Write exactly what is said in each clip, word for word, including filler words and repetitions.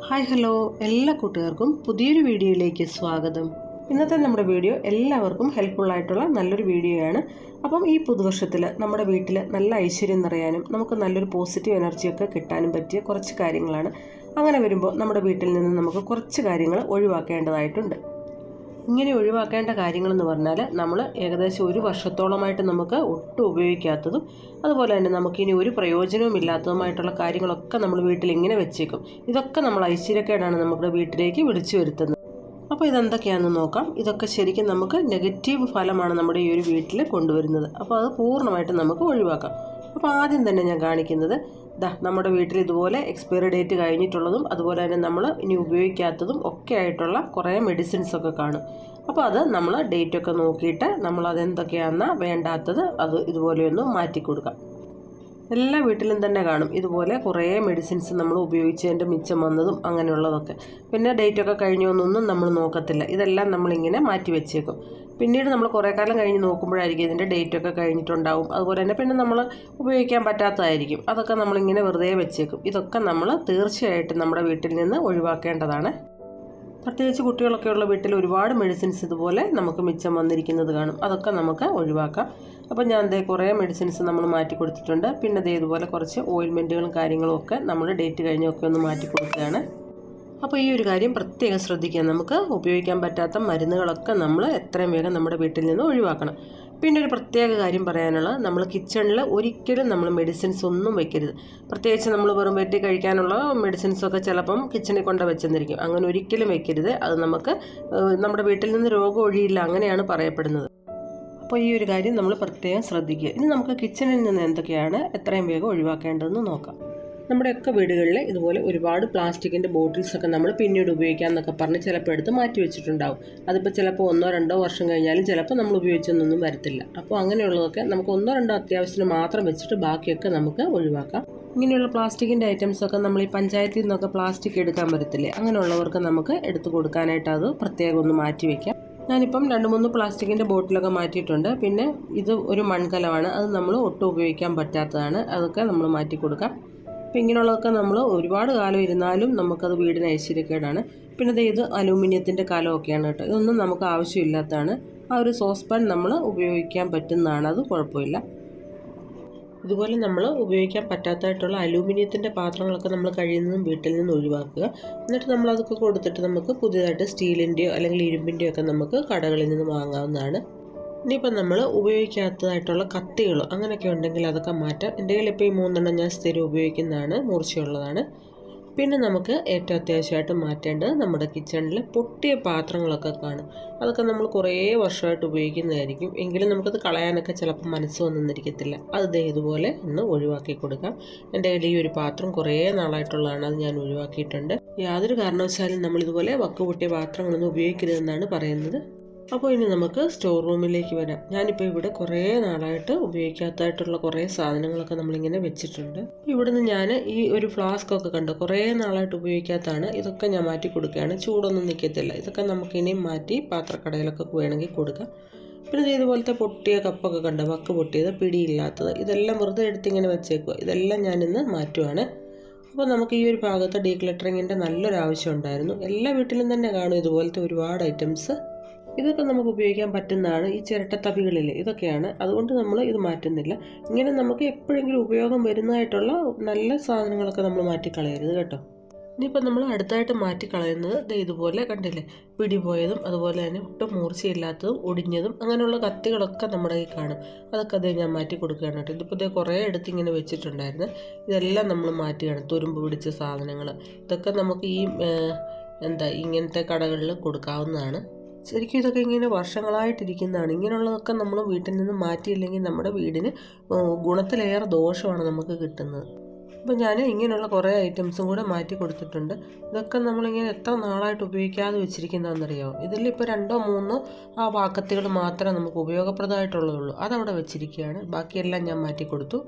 Hi hello എല്ലാ കൂട്ടുകാർക്കും പുതിയൊരു വീഡിയോയിലേക്ക് സ്വാഗതം. ഇന്നത്തെ നമ്മുടെ വീഡിയോ എല്ലാവർക്കും ഹെൽപ്ഫുൾ ആയിട്ടുള്ള നല്ലൊരു വീഡിയോയാണ്. അപ്പം ഈ പുതുവർഷത്തിൽ നമ്മുടെ വീട്ടിൽ നല്ല ഐശ്വര്യം നിറയാനും നമുക്ക് നല്ലൊരു പോസിറ്റീവ് എനർജിയൊക്കെ കിട്ടാനും പറ്റിയ കുറച്ച് കാര്യങ്ങളാണ്. അങ്ങനെ വരുമ്പോൾ നമ്മുടെ വീട്ടിൽ നിന്ന് നമുക്ക് കുറച്ച് കാര്യങ്ങൾ ഒഴിവാക്കേണ്ടതായിട്ടുണ്ട്. ഇങ്ങനെ ഒഴിവാക്കേണ്ട കാര്യങ്ങളെന്ന് പറഞ്ഞാൽ നമ്മൾ ഏകദേശം ഒരു വർഷത്തോളമായിട്ട് നമുക്ക് ഒട്ടും ഉപയോഗിക്കാത്തതും അതുപോലെ തന്നെ നമുക്കിനി ഒരു പ്രയോജനവും ഇല്ലാത്തതുമായിട്ടുള്ള കാര്യങ്ങളൊക്കെ നമ്മൾ വീട്ടിൽ ഇങ്ങനെ വെച്ചേക്കും. ഇതൊക്കെ നമ്മൾ ഐശ്വര്യക്കേടാണ് നമ്മുടെ വീട്ടിലേക്ക് വിളിച്ചു വരുത്തുന്നത്. അപ്പോൾ ഇതെന്തൊക്കെയാണെന്ന് നോക്കാം. ഇതൊക്കെ ശരിക്കും നമുക്ക് നെഗറ്റീവ് ഫലമാണ് നമ്മുടെ ഈ ഒരു വീട്ടിൽ കൊണ്ടുവരുന്നത്. അപ്പോൾ അത് പൂർണ്ണമായിട്ട് നമുക്ക് ഒഴിവാക്കാം. അപ്പോൾ ആദ്യം തന്നെ ഞാൻ കാണിക്കുന്നത് ദാ നമ്മുടെ വീട്ടിൽ ഇതുപോലെ എക്സ്പയറി ഡേറ്റ് കഴിഞ്ഞിട്ടുള്ളതും അതുപോലെ തന്നെ നമ്മൾ ഇനി ഉപയോഗിക്കാത്തതും ഒക്കെ ആയിട്ടുള്ള കുറേ മെഡിസിൻസൊക്കെ കാണും. അപ്പോൾ അത് നമ്മൾ ഡേറ്റൊക്കെ നോക്കിയിട്ട് നമ്മൾ അതെന്തൊക്കെയാണെന്നാ വേണ്ടാത്തത് അത് ഇതുപോലെയൊന്ന് മാറ്റി കൊടുക്കാം. എല്ലാ വീട്ടിലും തന്നെ കാണും ഇതുപോലെ കുറേ മെഡിസിൻസ് നമ്മൾ ഉപയോഗിച്ചതിൻ്റെ മിച്ചം വന്നതും അങ്ങനെയുള്ളതൊക്കെ. പിന്നെ ഡേറ്റൊക്കെ കഴിഞ്ഞൊന്നും നമ്മൾ നോക്കത്തില്ല. ഇതെല്ലാം നമ്മളിങ്ങനെ മാറ്റി വെച്ചേക്കും. പിന്നീട് നമ്മൾ കുറേ കാലം കഴിഞ്ഞ് നോക്കുമ്പോഴായിരിക്കും ഇതിൻ്റെ ഡേറ്റൊക്കെ കഴിഞ്ഞിട്ടുണ്ടാവും. അതുപോലെ തന്നെ പിന്നെ നമ്മൾ ഉപയോഗിക്കാൻ പറ്റാത്തതായിരിക്കും. അതൊക്കെ നമ്മളിങ്ങനെ വെറുതെ വെച്ചേക്കും. ഇതൊക്കെ നമ്മൾ തീർച്ചയായിട്ടും നമ്മുടെ വീട്ടിൽ നിന്ന് ഒഴിവാക്കേണ്ടതാണ്. പ്രത്യേകിച്ച് കുട്ടികളൊക്കെ ഉള്ള വീട്ടിൽ ഒരുപാട് മെഡിസിൻസ് ഇതുപോലെ നമുക്ക് മിച്ചം വന്നിരിക്കുന്നത് കാണും. അതൊക്കെ നമുക്ക് ഒഴിവാക്കാം. അപ്പോൾ ഞാൻ ദേ കുറേ മെഡിസിൻസ് നമ്മൾ മാറ്റി കൊടുത്തിട്ടുണ്ട്. പിന്നെ ദേ ഇതുപോലെ കുറച്ച് ഓയിൽമെൻറ്റുകളും കാര്യങ്ങളും ഒക്കെ നമ്മൾ ഡേറ്റ് കഴിഞ്ഞൊക്കെ ഒന്ന് മാറ്റി കൊടുക്കുകയാണ്. അപ്പോൾ ഈ ഒരു കാര്യം പ്രത്യേകം ശ്രദ്ധിക്കുക. നമുക്ക് ഉപയോഗിക്കാൻ പറ്റാത്ത മരുന്നുകളൊക്കെ നമ്മൾ എത്രയും വേഗം നമ്മുടെ വീട്ടിൽ നിന്ന് ഒഴിവാക്കണം. പിന്നെ ഒരു പ്രത്യേക കാര്യം പറയാനുള്ളത്, നമ്മൾ കിച്ചണിൽ ഒരിക്കലും നമ്മൾ മെഡിസിൻസ് ഒന്നും വെക്കരുത്. പ്രത്യേകിച്ച് നമ്മൾ വെറും വയറ്റിൽ കഴിക്കാനുള്ള മെഡിസിൻസൊക്കെ ചിലപ്പം കിച്ചണിൽ കൊണ്ട് വെച്ചെന്നിരിക്കും. അങ്ങനെ ഒരിക്കലും വെക്കരുത്. അത് നമുക്ക് നമ്മുടെ വീട്ടിൽ നിന്ന് രോഗം ഒഴിയില്ല, അങ്ങനെയാണ് പറയപ്പെടുന്നത്. അപ്പോൾ ഈ ഒരു കാര്യം നമ്മൾ പ്രത്യേകം ശ്രദ്ധിക്കുക. ഇനി നമുക്ക് കിച്ചണിൽ നിന്ന് എന്തൊക്കെയാണ് എത്രയും വേഗം ഒഴിവാക്കേണ്ടതെന്ന് നോക്കാം. നമ്മുടെയൊക്കെ വീടുകളിൽ ഇതുപോലെ ഒരുപാട് പ്ലാസ്റ്റിക്കിൻ്റെ ബോട്ടിൽസൊക്കെ നമ്മൾ പിന്നീട് ഉപയോഗിക്കാം എന്നൊക്കെ പറഞ്ഞ് ചിലപ്പോൾ എടുത്ത് മാറ്റി വെച്ചിട്ടുണ്ടാവും. അതിപ്പോൾ ചിലപ്പോൾ ഒന്നോ രണ്ടോ വർഷം കഴിഞ്ഞാലും ചിലപ്പോൾ നമ്മൾ ഉപയോഗിച്ചൊന്നും വരത്തില്ല. അപ്പോൾ അങ്ങനെയുള്ളതൊക്കെ നമുക്ക് ഒന്നോ രണ്ടോ അത്യാവശ്യത്തിന് മാത്രം വെച്ചിട്ട് ബാക്കിയൊക്കെ നമുക്ക് ഒഴിവാക്കാം. ഇങ്ങനെയുള്ള പ്ലാസ്റ്റിക്കിൻ്റെ ഐറ്റംസൊക്കെ നമ്മൾ ഈ പഞ്ചായത്തിൽ നിന്നൊക്കെ പ്ലാസ്റ്റിക് എടുക്കാൻ വരത്തില്ലേ, അങ്ങനെയുള്ളവർക്ക് നമുക്ക് എടുത്തു കൊടുക്കാനായിട്ട് അത് പ്രത്യേകം ഒന്ന് മാറ്റി വയ്ക്കാം. ഞാനിപ്പം രണ്ട് മൂന്ന് പ്ലാസ്റ്റിക്കിൻ്റെ ബോട്ടിലൊക്കെ മാറ്റിയിട്ടുണ്ട്. പിന്നെ ഇത് ഒരു മൺകലമാണ്, അത് നമ്മൾ ഒട്ടും ഉപയോഗിക്കാൻ പറ്റാത്തതാണ്. അതൊക്കെ നമ്മൾ മാറ്റി കൊടുക്കാം. അപ്പോൾ ഇങ്ങനെയുള്ളതൊക്കെ നമ്മൾ ഒരുപാട് കാലം ഇരുന്നാലും നമുക്കത് വീടിന് ഐശ്വര്യക്കേടാണ്. പിന്നെ ഇത് അലൂമിനിയത്തിൻ്റെ കലമൊക്കെയാണ് കേട്ടോ. ഇതൊന്നും നമുക്ക് ആവശ്യമില്ലാത്തതാണ്. ആ ഒരു സോസ് പാൻ നമ്മൾ ഉപയോഗിക്കാൻ പറ്റുന്നതാണ്, അത് കുഴപ്പമില്ല. ഇതുപോലെ നമ്മൾ ഉപയോഗിക്കാൻ പറ്റാത്തതായിട്ടുള്ള അലൂമിനിയത്തിൻ്റെ പാത്രങ്ങളൊക്കെ നമ്മൾ കഴിയുന്നതും വീട്ടിൽ നിന്ന് ഒഴിവാക്കുക. എന്നിട്ട് നമ്മളതൊക്കെ കൊടുത്തിട്ട് നമുക്ക് പുതിയതായിട്ട് സ്റ്റീലിൻ്റെയോ അല്ലെങ്കിൽ ഇരുമ്പിൻ്റെയോ ഒക്കെ നമുക്ക് കടകളിൽ നിന്ന് വാങ്ങാവുന്നതാണ്. ഇനിയിപ്പം നമ്മൾ ഉപയോഗിക്കാത്തതായിട്ടുള്ള കത്തികൾ അങ്ങനെയൊക്കെ ഉണ്ടെങ്കിൽ അതൊക്കെ മാറ്റാം. എൻ്റെ കയ്യിൽ ഇപ്പോൾ ഈ മൂന്നെണ്ണം ഞാൻ സ്ഥിരം ഉപയോഗിക്കുന്നതാണ്, മൂർച്ചയുള്ളതാണ്. പിന്നെ നമുക്ക് ഏറ്റവും അത്യാവശ്യമായിട്ട് മാറ്റേണ്ടത് നമ്മുടെ കിച്ചണിൽ പൊട്ടിയ പാത്രങ്ങളൊക്കെ കാണും. അതൊക്കെ നമ്മൾ കുറേ വർഷമായിട്ട് ഉപയോഗിക്കുന്നതായിരിക്കും. എങ്കിലും നമുക്കത് കളയാനൊക്കെ ചിലപ്പോൾ മനസ്സ് വന്നിരിക്കത്തില്ല. അത് ദേ ഇതുപോലെ ഒന്ന് ഒഴിവാക്കി കൊടുക്കാം. എൻ്റെ കയ്യിൽ ഈ ഒരു പാത്രം കുറേ നാളായിട്ടുള്ളതാണ്, അത് ഞാൻ ഒഴിവാക്കിയിട്ടുണ്ട്. യാതൊരു കാരണവശാലും നമ്മളിതുപോലെ വക്ക് പൊട്ടിയ പാത്രങ്ങളൊന്നും ഉപയോഗിക്കരുതെന്നാണ് പറയുന്നത്. അപ്പോൾ ഇനി നമുക്ക് സ്റ്റോർ റൂമിലേക്ക് വരാം. ഞാനിപ്പോൾ ഇവിടെ കുറേ നാളായിട്ട് ഉപയോഗിക്കാത്തതായിട്ടുള്ള കുറേ സാധനങ്ങളൊക്കെ നമ്മളിങ്ങനെ വെച്ചിട്ടുണ്ട്. ഇവിടുന്ന് ഞാൻ ഈ ഒരു ഫ്ലാസ്കൊക്കെ കണ്ടു, കുറേ നാളായിട്ട് ഉപയോഗിക്കാത്തതാണ്. ഇതൊക്കെ ഞാൻ മാറ്റി കൊടുക്കുകയാണ്. ചൂടൊന്നും നിൽക്കത്തില്ല. ഇതൊക്കെ നമുക്കിനിയും മാറ്റി പാത്രക്കടയിലൊക്കെ വേണമെങ്കിൽ കൊടുക്കാം. പിന്നെ ഇതുപോലത്തെ പൊട്ടിയ കപ്പൊക്കെ കണ്ടു, വക്ക് പൊട്ടിയത്, പിടിയില്ലാത്തത്, ഇതെല്ലാം വെറുതെ എടുത്തിങ്ങനെ വെച്ചേക്കുക. ഇതെല്ലാം ഞാനിന്ന് മാറ്റുവാണ്. അപ്പോൾ നമുക്ക് ഈ ഒരു ഭാഗത്ത് ഡീക്ലട്ടറിങ്ങിൻ്റെ നല്ലൊരു ആവശ്യം ഉണ്ടായിരുന്നു. എല്ലാ വീട്ടിലും തന്നെ കാണും ഇതുപോലത്തെ ഒരുപാട് ഐറ്റംസ്. ഇതൊക്കെ നമുക്ക് ഉപയോഗിക്കാൻ പറ്റുന്നതാണ്. ഈ ചിരട്ടത്തവികളിൽ ഇതൊക്കെയാണ്, അതുകൊണ്ട് നമ്മൾ ഇത് മാറ്റുന്നില്ല. ഇങ്ങനെ നമുക്ക് എപ്പോഴെങ്കിലും ഉപയോഗം വരുന്നതായിട്ടുള്ള നല്ല സാധനങ്ങളൊക്കെ നമ്മൾ മാറ്റിക്കളയരുത് കേട്ടോ. ഇനിയിപ്പോൾ നമ്മൾ അടുത്തായിട്ട് മാറ്റിക്കളയുന്നത് ഇതുപോലെ കണ്ടില്ലേ, പിടിപോയതും അതുപോലെ തന്നെ ഒട്ടും മൂർച്ചയില്ലാത്തതും ഒടിഞ്ഞതും അങ്ങനെയുള്ള കത്തികളൊക്കെ നമ്മുടെ കയ്യിൽ കാണും. അതൊക്കെ അതേ ഞാൻ മാറ്റി കൊടുക്കുകയാണ് കേട്ടോ. ഇതിപ്പോൾ ഇതേ കുറേ എടുത്ത് ഇങ്ങനെ വെച്ചിട്ടുണ്ടായിരുന്നു. ഇതെല്ലാം നമ്മൾ മാറ്റുകയാണ്. തുരുമ്പ് പിടിച്ച സാധനങ്ങൾ ഇതൊക്കെ നമുക്ക് ഈ എന്താ ഇങ്ങനത്തെ കടകളിൽ കൊടുക്കാവുന്നതാണ്. ശരിക്കും ഇതൊക്കെ ഇങ്ങനെ വർഷങ്ങളായിട്ടിരിക്കുന്നതാണ്. ഇങ്ങനെയുള്ളതൊക്കെ നമ്മൾ വീട്ടിൽ നിന്ന് മാറ്റിയില്ലെങ്കിൽ നമ്മുടെ വീടിന് ഗുണത്തിലേറെ ദോഷമാണ് നമുക്ക് കിട്ടുന്നത്. അപ്പോൾ ഞാൻ ഇങ്ങനെയുള്ള കുറേ ഐറ്റംസും കൂടെ മാറ്റി കൊടുത്തിട്ടുണ്ട്. ഇതൊക്കെ നമ്മളിങ്ങനെ എത്ര നാളായിട്ട് ഉപയോഗിക്കാതെ വെച്ചിരിക്കുന്നതെന്നറിയാമോ. ഇതിലിപ്പോൾ രണ്ടോ മൂന്നോ ആ വാക്കത്തുകൾ മാത്രമേ നമുക്ക് ഉപയോഗപ്രദമായിട്ടുള്ളതുള്ളൂ. അതവിടെ വെച്ചിരിക്കുകയാണ്. ബാക്കിയെല്ലാം ഞാൻ മാറ്റി കൊടുത്തു.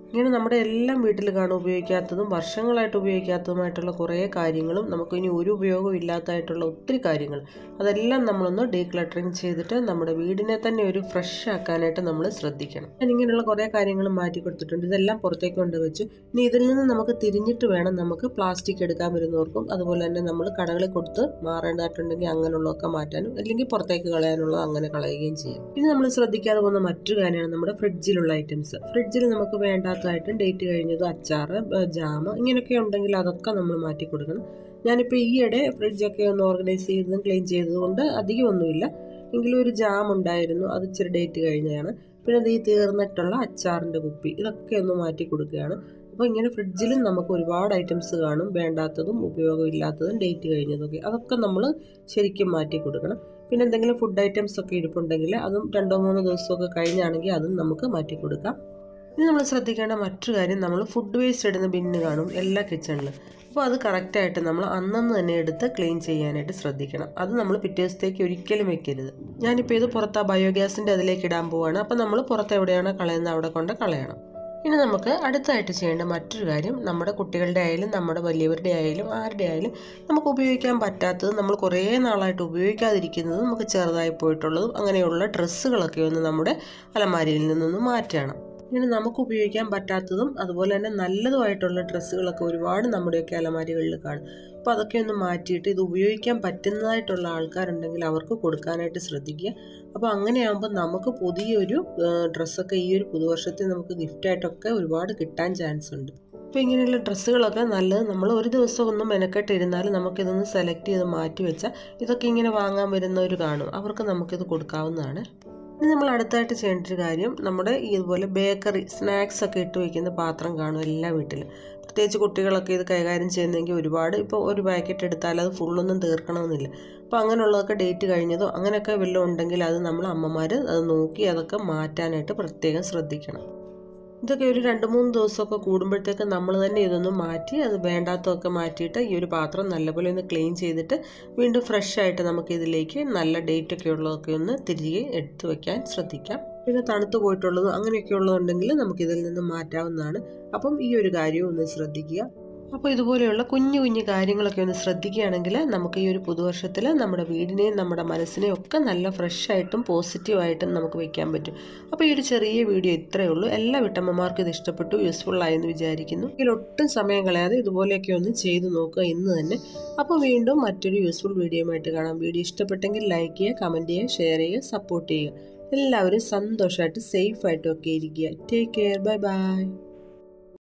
ഇങ്ങനെ നമ്മുടെ എല്ലാം വീട്ടിൽ കാണും ഉപയോഗിക്കാത്തതും വർഷങ്ങളായിട്ട് ഉപയോഗിക്കാത്തതുമായിട്ടുള്ള കുറേ കാര്യങ്ങളും നമുക്ക് ഇനി ഒരു ഉപയോഗവും ഇല്ലാത്തതായിട്ടുള്ള ഒത്തിരി കാര്യങ്ങൾ അതെല്ലാം നമ്മളൊന്ന് ഡീക്ലട്ടറിങ് ചെയ്തിട്ട് നമ്മുടെ വീടിനെ തന്നെ ഒരു ഫ്രഷ് ആക്കാനായിട്ട് നമ്മൾ ശ്രദ്ധിക്കണം. ഞാൻ ഇങ്ങനെയുള്ള കുറേ കാര്യങ്ങൾ മാറ്റി കൊടുത്തിട്ടുണ്ട്. ഇതെല്ലാം പുറത്തേക്ക് കൊണ്ട് വെച്ചു. ഇനി ഇതിൽ നിന്ന് നമുക്ക് തിരിഞ്ഞിട്ട് വേണം നമുക്ക് പ്ലാസ്റ്റിക് എടുക്കാൻ വരുന്നവർക്കും അതുപോലെ തന്നെ നമ്മൾ കടകളിൽ കൊടുത്ത് മാറേണ്ടതായിട്ടുണ്ടെങ്കിൽ അങ്ങനെയുള്ളതൊക്കെ മാറ്റാനും അല്ലെങ്കിൽ പുറത്തേക്ക് കളയാനുള്ളത് അങ്ങനെ കളയുകയും ചെയ്യും. ഇനി നമ്മൾ ശ്രദ്ധിക്കാതെ പോകുന്ന മറ്റൊരു കാര്യമാണ് നമ്മുടെ ഫ്രിഡ്ജിലുള്ള ഐറ്റംസ്. ഫ്രിഡ്ജിൽ നമുക്ക് വേണ്ട ായിട്ടും ഡേറ്റ് കഴിഞ്ഞത് അച്ചാർ, ജാം ഇങ്ങനെയൊക്കെ ഉണ്ടെങ്കിൽ അതൊക്കെ നമ്മൾ മാറ്റി കൊടുക്കണം. ഞാനിപ്പോൾ ഈയിടെ ഫ്രിഡ്ജൊക്കെ ഒന്ന് ഓർഗനൈസ് ചെയ്തതും ക്ലീൻ ചെയ്തതുകൊണ്ട് അധികമൊന്നുമില്ല. എങ്കിലും ഒരു ജാം ഉണ്ടായിരുന്നു, അത് ഇച്ചിരി ഡേറ്റ് കഴിഞ്ഞതാണ്. പിന്നെ അത് ഈ തീർന്നിട്ടുള്ള അച്ചാറിൻ്റെ കുപ്പി ഇതൊക്കെ ഒന്ന് മാറ്റി കൊടുക്കുകയാണ്. അപ്പോൾ ഇങ്ങനെ ഫ്രിഡ്ജിലും നമുക്ക് ഒരുപാട് ഐറ്റംസ് കാണും, വേണ്ടാത്തതും ഉപയോഗമില്ലാത്തതും ഡേറ്റ് കഴിഞ്ഞതൊക്കെ അതൊക്കെ നമ്മൾ ശരിക്കും മാറ്റി കൊടുക്കണം. പിന്നെ എന്തെങ്കിലും ഫുഡ് ഐറ്റംസ് ഒക്കെ ഇരിപ്പുണ്ടെങ്കിൽ അതും രണ്ടോ മൂന്നോ ദിവസമൊക്കെ കഴിഞ്ഞാണെങ്കിൽ അതും നമുക്ക് മാറ്റി കൊടുക്കാം. ഇനി നമ്മൾ ശ്രദ്ധിക്കേണ്ട മറ്റൊരു കാര്യം, നമ്മൾ ഫുഡ് വേസ്റ്റ് ഇടുന്ന ബിന്ന് കാണും എല്ലാ കിച്ചണിലും. അപ്പോൾ അത് കറക്റ്റായിട്ട് നമ്മൾ അന്നന്ന് തന്നെ എടുത്ത് ക്ലീൻ ചെയ്യാനായിട്ട് ശ്രദ്ധിക്കണം. അത് നമ്മൾ പിറ്റേ ദിവസത്തേക്ക് ഒരിക്കലും വെക്കരുത്. ഞാനിപ്പോൾ ഇത് പുറത്ത് ആ ബയോഗ്യാസിൻ്റെ അതിലേക്ക് ഇടാൻ പോവുകയാണ്. അപ്പോൾ നമ്മൾ പുറത്ത് എവിടെയാണോ കളയുന്നത് അവിടെ കൊണ്ട് കളയണം. ഇനി നമുക്ക് അടുത്തായിട്ട് ചെയ്യേണ്ട മറ്റൊരു കാര്യം, നമ്മുടെ കുട്ടികളുടെ ആയാലും നമ്മുടെ വലിയവരുടെ ആയാലും ആരുടെ ആയാലും നമുക്ക് ഉപയോഗിക്കാൻ പറ്റാത്തത്, നമ്മൾ കുറേ നാളായിട്ട് ഉപയോഗിക്കാതിരിക്കുന്നതും നമുക്ക് ചെറുതായി പോയിട്ടുള്ളതും അങ്ങനെയുള്ള ഡ്രസ്സുകളൊക്കെ ഒന്ന് നമ്മുടെ അലമാരിയിൽ നിന്നൊന്ന് മാറ്റണം. ഇങ്ങനെ നമുക്ക് ഉപയോഗിക്കാൻ പറ്റാത്തതും അതുപോലെ തന്നെ നല്ലതുമായിട്ടുള്ള ഡ്രസ്സുകളൊക്കെ ഒരുപാട് നമ്മുടെയൊക്കെ അലമാരികളിൽ കാണും. അപ്പോൾ അതൊക്കെ ഒന്ന് മാറ്റിയിട്ട് ഇത് ഉപയോഗിക്കാൻ പറ്റുന്നതായിട്ടുള്ള ആൾക്കാരുണ്ടെങ്കിൽ അവർക്ക് കൊടുക്കാനായിട്ട് ശ്രദ്ധിക്കുക. അപ്പോൾ അങ്ങനെയാകുമ്പോൾ നമുക്ക് പുതിയൊരു ഡ്രസ്സൊക്കെ ഈ ഒരു പുതുവർഷത്തിൽ നമുക്ക് ഗിഫ്റ്റായിട്ടൊക്കെ ഒരുപാട് കിട്ടാൻ ചാൻസ് ഉണ്ട്. അപ്പോൾ ഇങ്ങനെയുള്ള ഡ്രസ്സുകളൊക്കെ നല്ലത് നമ്മൾ ഒരു ദിവസം ഒന്നും മെനക്കെട്ടിരുന്നാലും നമുക്കിതൊന്ന് സെലക്ട് ചെയ്ത് മാറ്റി വെച്ചാൽ ഇതൊക്കെ ഇങ്ങനെ വാങ്ങാൻ വരുന്നവർ കാണും, അവർക്ക് നമുക്കിത് കൊടുക്കാവുന്നതാണ്. ഇനി നമ്മൾ അടുത്തായിട്ട് ചെയ്യേണ്ട ഒരു കാര്യം, നമ്മുടെ ഇതുപോലെ ബേക്കറി സ്നാക്സ് ഒക്കെ ഇട്ട് വയ്ക്കുന്ന പാത്രം കാണും എല്ലാ വീട്ടിലും. പ്രത്യേകിച്ച് കുട്ടികളൊക്കെ ഇത് കൈകാര്യം ചെയ്യുന്നെങ്കിൽ ഒരുപാട്, ഇപ്പോൾ ഒരു പാക്കറ്റ് എടുത്താൽ അത് ഫുള്ളൊന്നും തീർക്കണമെന്നില്ല. അപ്പോൾ അങ്ങനെയുള്ളതൊക്കെ ഡേറ്റ് കഴിഞ്ഞതോ അങ്ങനെയൊക്കെ വല്ലതും ഉണ്ടെങ്കിൽ അത് നമ്മൾ അമ്മമാർ അത് നോക്കി അതൊക്കെ മാറ്റാനായിട്ട് പ്രത്യേകം ശ്രദ്ധിക്കണം. ഇതൊക്കെ ഒരു രണ്ട് മൂന്ന് ദിവസമൊക്കെ കൂടുമ്പോഴത്തേക്ക് നമ്മൾ തന്നെ ഇതൊന്ന് മാറ്റി അത് വേണ്ടാത്തതൊക്കെ മാറ്റിയിട്ട് ഈ ഒരു പാത്രം നല്ലപോലെ ഒന്ന് ക്ലീൻ ചെയ്തിട്ട് വീണ്ടും ഫ്രഷ് ആയിട്ട് നമുക്ക് ഇതിലേക്ക് നല്ല ഡേറ്റൊക്കെ ഉള്ളതൊക്കെ ഒന്ന് തിരികെ എടുത്തു വയ്ക്കാൻ ശ്രദ്ധിക്കാം. പിന്നെ തണുത്ത് പോയിട്ടുള്ളതും അങ്ങനെയൊക്കെ ഉള്ളതുണ്ടെങ്കിൽ നമുക്കിതിൽ നിന്ന് മാറ്റാവുന്നതാണ്. അപ്പം ഈ ഒരു കാര്യവും ഒന്ന് ശ്രദ്ധിക്കുക. അപ്പോൾ ഇതുപോലെയുള്ള കുഞ്ഞു കുഞ്ഞു കാര്യങ്ങളൊക്കെ ഒന്ന് ശ്രദ്ധിക്കുകയാണെങ്കിൽ നമുക്ക് ഈ ഒരു പുതുവർഷത്തിൽ നമ്മുടെ വീടിനെയും നമ്മുടെ മനസ്സിനെയും ഒക്കെ നല്ല ഫ്രഷായിട്ടും പോസിറ്റീവായിട്ടും നമുക്ക് വയ്ക്കാൻ പറ്റും. അപ്പോൾ ഈ ഒരു ചെറിയ വീഡിയോ ഇത്രയേ ഉള്ളൂ. എല്ലാ വീട്ടമ്മമാർക്കും ഇത് ഇഷ്ടപ്പെട്ടു, യൂസ്ഫുള്ളായെന്ന് വിചാരിക്കുന്നു. ഇതിലൊട്ടും സമയം കളയാതെ ഇതുപോലെയൊക്കെ ഒന്ന് ചെയ്തു നോക്കുക ഇന്ന് തന്നെ. അപ്പോൾ വീണ്ടും മറ്റൊരു യൂസ്ഫുൾ വീഡിയോയുമായിട്ട് കാണാം. വീഡിയോ ഇഷ്ടപ്പെട്ടെങ്കിൽ ലൈക്ക് ചെയ്യുക, കമൻറ്റ് ചെയ്യുക, ഷെയർ ചെയ്യുക, സപ്പോർട്ട് ചെയ്യുക. എല്ലാവരും സന്തോഷമായിട്ട് സേഫായിട്ടും ഒക്കെ ഇരിക്കുക. Take care, bye by.